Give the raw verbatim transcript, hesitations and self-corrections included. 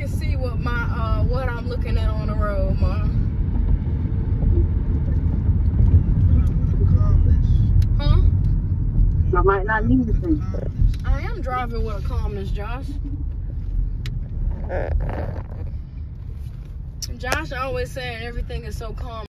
can see what my uh what I'm looking at on the road, Mom. Huh? I might not need anything. I am driving with a calmness, Josh. Josh always saying everything is so calm.